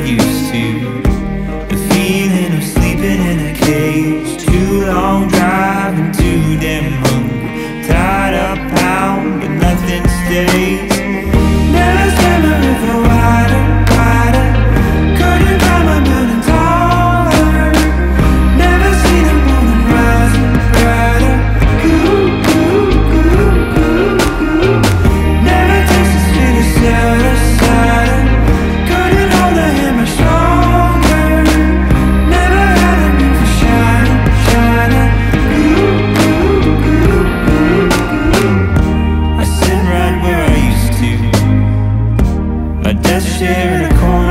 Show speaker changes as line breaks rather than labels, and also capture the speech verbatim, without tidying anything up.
used to. The feeling of sleeping in a cage, too long driving, too damn hungry, tired of pound, but nothing stays. Never swam a river wider, wider, couldn't climb a mountain taller. Never seen the moon rising brighter. Ooh, ooh, ooh, ooh, ooh. Never tasted sweet as soda cider, couldn't hold a hammer stronger. Never had a need for shining, shining. Ooh, ooh, ooh, ooh, ooh. I sit right where I used to, my desk chair in a corner.